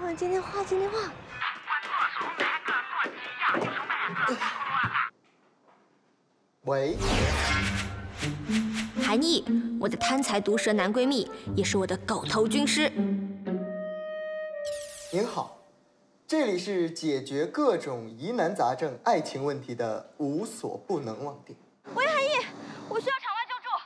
接电话，接电话。 喂， 韩毅，我的贪财毒舌男闺蜜，也是我的狗头军师。 您好，这里是解决各种疑难杂症、爱情问题的无所不能网店。 喂，韩毅，我需要场外救助。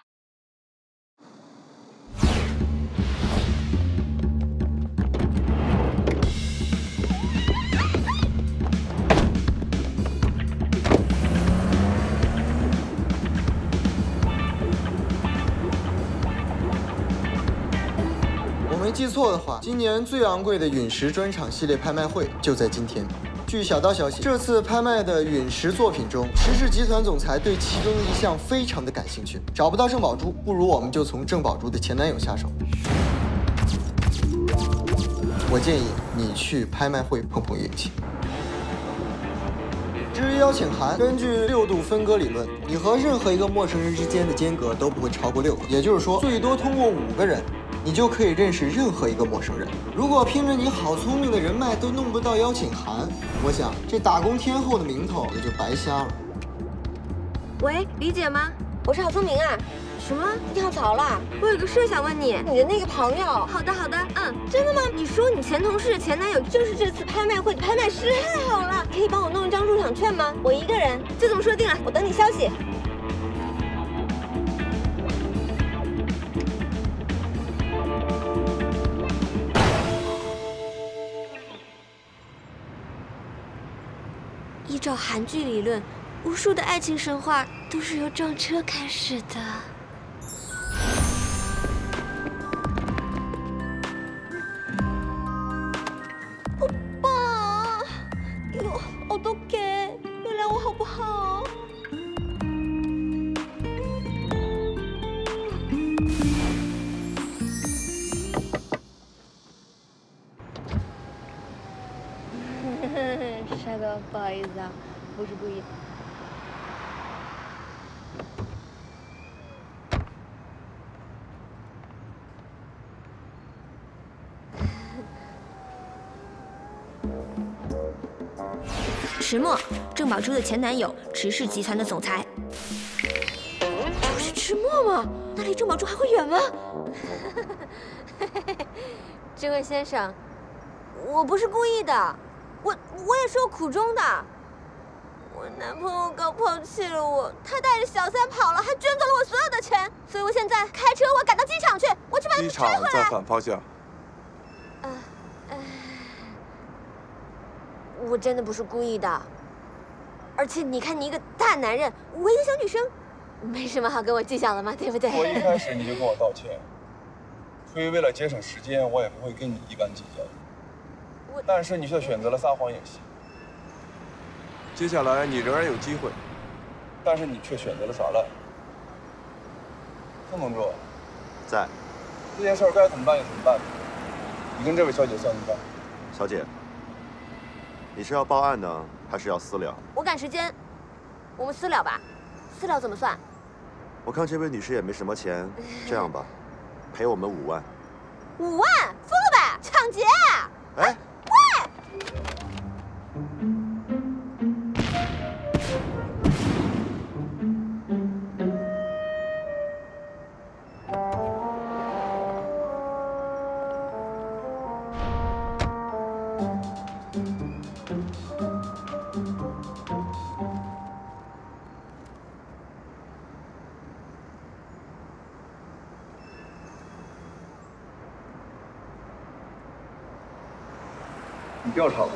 我没记错的话，今年最昂贵的陨石专场系列拍卖会就在今天。据小道消息，这次拍卖的陨石作品中，石氏集团总裁对其中一项非常的感兴趣。找不到郑宝珠，不如我们就从郑宝珠的前男友下手。我建议你去拍卖会碰碰运气。至于邀请函，根据6度分割理论，你和任何一个陌生人之间的间隔都不会超过6个，也就是说，最多通过5个人。你就可以认识任何一个陌生人。如果凭着你好聪明的人脉都弄不到邀请函，我想这打工天后的名头也就白瞎了。 喂，李姐吗？我是郝聪明啊。什么？你跳槽了？我有个事想问你，你的那个朋友。好的，真的吗？你说你前同事的前男友就是这次拍卖会的拍卖师，太好了！可以帮我弄一张入场券吗？我一个人，就这么说定了，我等你消息。 依照韩剧理论，无数的爱情神话都是由撞车开始的。 欧巴，哟，어떡해，原谅我好不好？帅哥，不好意思啊，不是故意。 石墨，郑宝珠的前男友，池氏集团的总裁。 就是池墨吗？那离郑宝珠还会远吗？这位先生，我不是故意的。我也是有苦衷的，我男朋友刚抛弃了我，他带着小三跑了，还卷走了我所有的钱，所以我现在开车我赶到机场去，我去把他追回来。 机场在反方向。 我真的不是故意的，而且你看你一个大男人，我一个小女生，没什么好跟我计较的嘛，对不对？ 我一开始你就跟我道歉，出于为了节省时间，我也不会跟你一般计较。但是你却选择了撒谎演戏。接下来你仍然有机会，但是你却选择了耍赖。宋同志， 在。 这件事儿该怎么办就怎么办。你跟这位小姐算一半。 小姐，你是要报案呢，还是要私了？ 我赶时间，我们私了吧。私了怎么算？ 我看这位女士也没什么钱，这样吧，赔我们5万。 5万？疯了吧？抢劫啊！ 哎。 你不要吵了，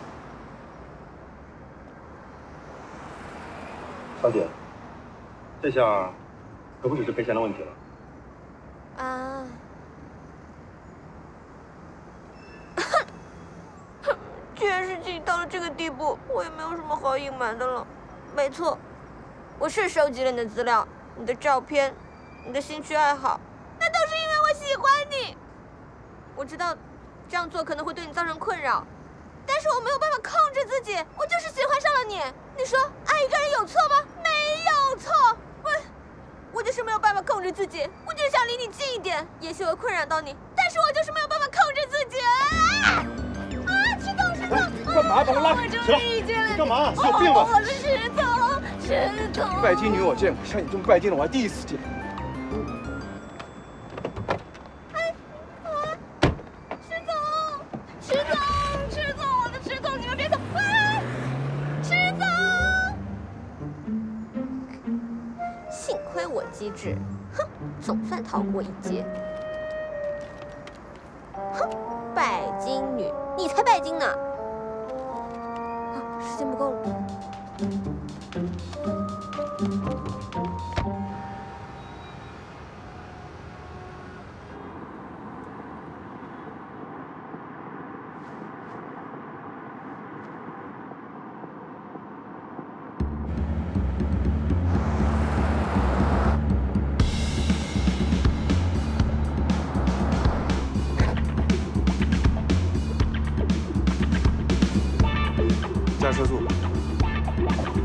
小姐，这下可不只是赔钱的问题了。 啊！既然事情到了这个地步，我也没有什么好隐瞒的了。没错，我是收集了你的资料、你的照片、你的兴趣爱好，那都是因为我喜欢你。我知道这样做可能会对你造成困扰。但是我没有办法控制自己，我就是喜欢上了你。你说爱一个人有错吗？没有错。我就是没有办法控制自己，我就是想离你近一点。也许我困扰到你，但是我就是没有办法控制自己。 干嘛？把我拉起来！ 你干嘛？是有病吧？ 我是石头，石头。 拜金女我见过，像你这么拜金的我还第一次见。 石头，我的石头，你们别走！石头！幸亏我机智，哼，总算逃过一劫。哼，拜金女，你才拜金呢！啊，时间不够了。 加车速。